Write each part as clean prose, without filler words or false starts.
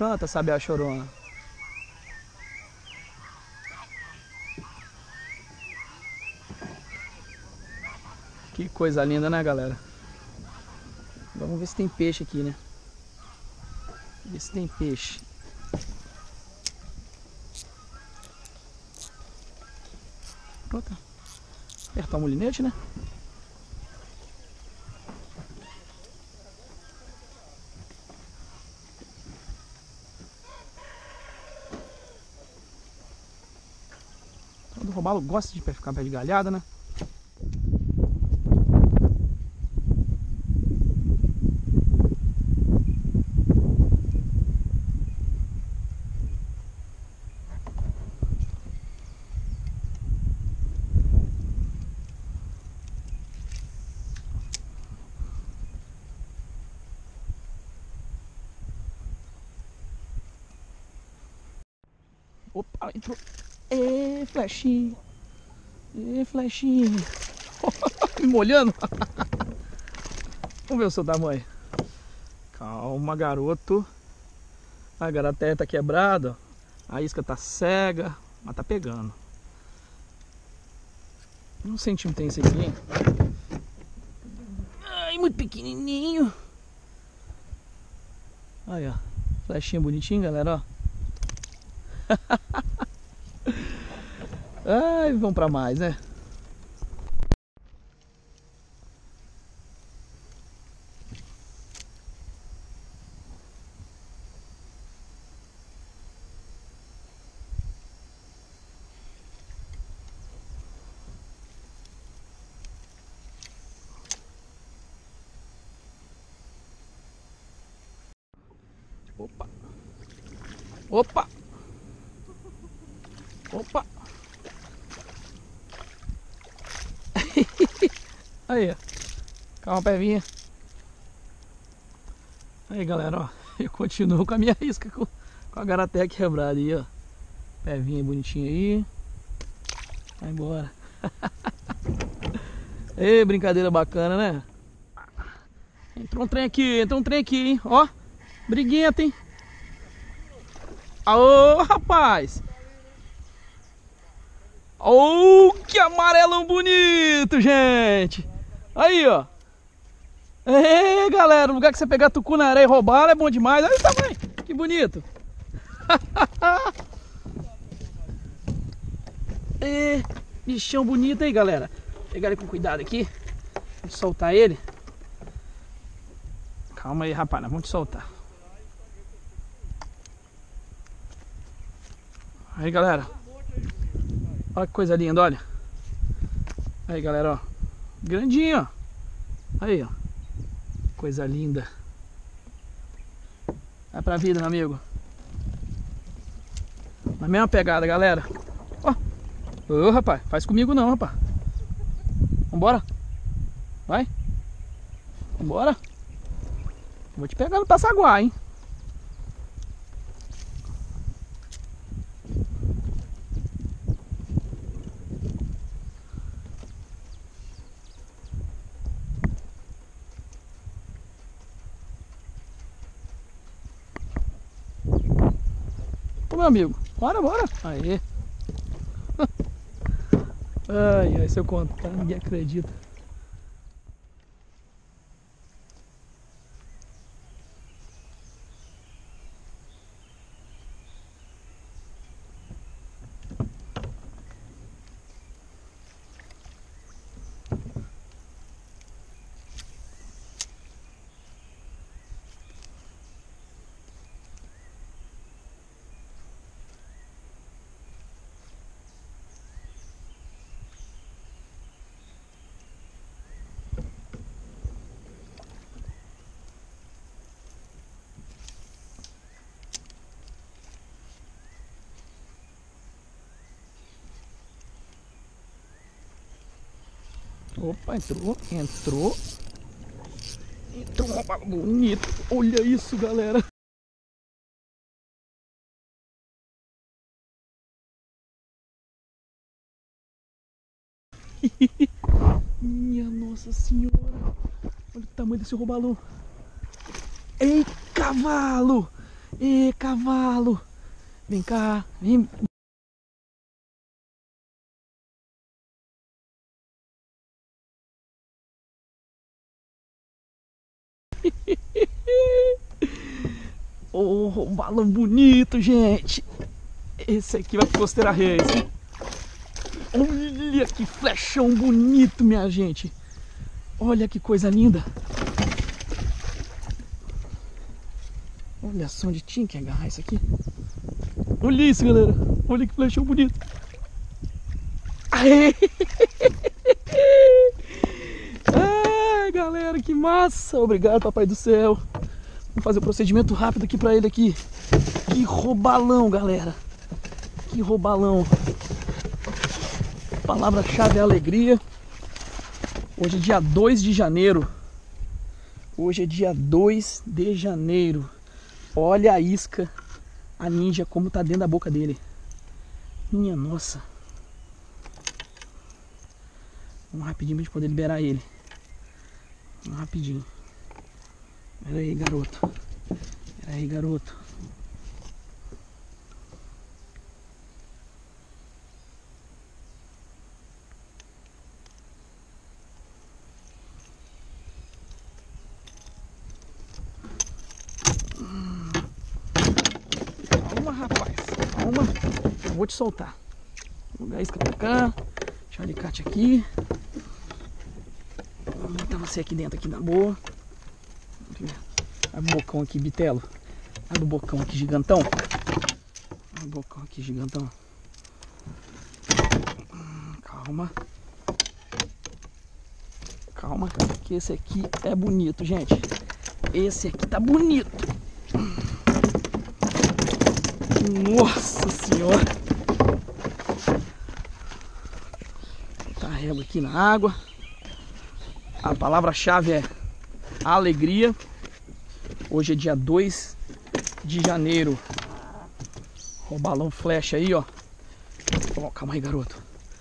Canta, sabe a chorona. Que coisa linda, né, galera? Vamos ver se tem peixe aqui, né? Ver se tem peixe. Pronto. Apertar o molinete, né? Todo robalo gosta de ficar pé de galhada, né? Opa, entrou. Ê, flechinha. Ê, flechinha. Me molhando. Vamos ver o seu tamanho. Calma, garoto. A garateia tá quebrada. A isca tá cega. Mas tá pegando. Um centímetro tem esse aqui, hein? Ai, muito pequenininho. Aí, ó. Flechinha bonitinha, galera, ó. Ai, vamos pra mais, né? Opa! Opa! Opa! Aí, ó. Calma, pevinha. Aí, galera, ó. Eu continuo com a minha isca com a garateia quebrada aí, ó. Pevinha bonitinha aí. Vai embora. Ei, brincadeira bacana, né? Entrou um trem aqui, hein? Ó, briguenta, hein? Aô, rapaz! Oh, que amarelão bonito, gente! Aí, ó. Ei, galera, o lugar que você pegar tucunaré e roubar é bom demais. Olha o tamanho, que bonito. É, bichão bonito aí, galera. Vou pegar ele com cuidado aqui. Vou soltar ele. Calma aí, rapaz, nós vamos te soltar. Aí, galera. Olha que coisa linda, olha. Aí, galera, ó. Grandinho, ó. Aí, ó. Coisa linda. Vai pra vida, meu amigo. Na mesma pegada, galera. Ó. Ô, rapaz, faz comigo não, rapaz. Vambora. Vai. Vambora. Vou te pegar no passaguá, hein. Ô, meu amigo, bora, bora. Aê. Ai, ai, se eu contar, ninguém acredita. Opa, entrou um robalo bonito. Olha isso, galera. Minha Nossa Senhora. Olha o tamanho desse robalo. Ei, cavalo. Ê, cavalo! Vem cá, vem. Oh, um balão bonito, gente. Esse aqui vai pro Costeira Reis, hein? Olha que flechão bonito, minha gente. Olha que coisa linda. Olha só onde tinha que agarrar isso aqui. Olha isso, galera. Olha que flechão bonito. Aê! Ai, galera, que massa. Obrigado, papai do céu. Vamos fazer um procedimento rápido aqui pra ele aqui. Que robalão, galera. Que robalão. Palavra-chave é alegria. Hoje é dia 2 de janeiro. Hoje é dia 2 de janeiro. Olha a isca, a ninja, como tá dentro da boca dele. Minha nossa. Vamos rapidinho pra gente poder liberar ele. Vamos rapidinho. Pera aí, garoto. Pera aí, garoto. Calma, rapaz. Calma. Eu vou te soltar. Vou jogar a isca pra cá. Deixa o alicate aqui. Vou botar você aqui dentro, aqui na boa. Abre o bocão aqui, bitelo. Abre o bocão aqui, gigantão. Abre o bocão aqui, gigantão. Calma. Calma, que esse aqui é bonito, gente. Esse aqui tá bonito. Nossa senhora. Tá a régua aqui na água. A palavra-chave é alegria. Hoje é dia 2 de janeiro. Ó, o balão flecha aí, ó. Ó, calma aí, garoto.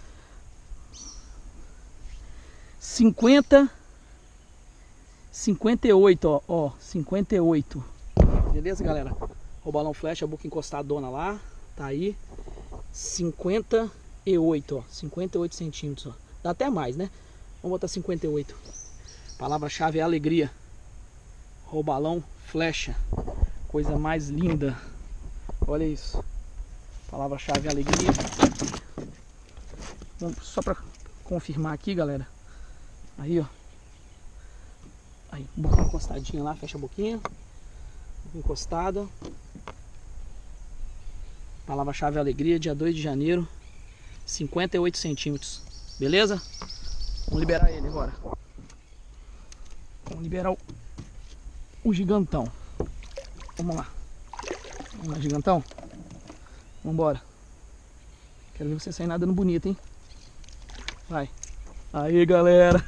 58, ó, 58. Beleza, galera? O balão flecha, a boca encostadona lá. Tá aí. 58, ó. 58 centímetros, ó. Dá até mais, né? Vamos botar 58. Palavra-chave é alegria. Robalão flecha. Coisa mais linda. Olha isso. Palavra-chave é alegria. Vamos, só pra confirmar aqui, galera. Aí, ó. Aí, boca encostadinha lá. Fecha a boquinha. Boca encostada. Palavra-chave é alegria. Dia 2 de janeiro. 58 centímetros. Beleza? Vamos liberar ele agora. Vamos liberar o gigantão. Vamos lá. Vamos lá, gigantão. Vambora. Quero ver você sair nadando bonito, hein? Vai. Aí, galera.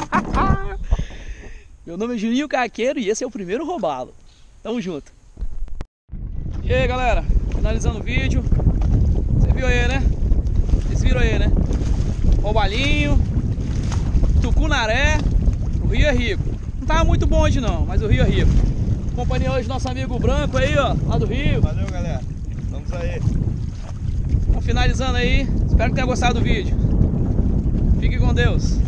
Meu nome é Juninho Caqueiro e esse é o primeiro robalo. Tamo junto. E aí, galera. Finalizando o vídeo. Você viu aí, né? Vocês viram aí, né? Robalinho. Tucunaré. O rio é rico. Não tava muito bom hoje não, mas o rio é rico. Companhia hoje nosso amigo Branco aí, ó, lá do Rio. Valeu, galera. Vamos aí. Vamos finalizando aí. Espero que tenha gostado do vídeo. Fique com Deus.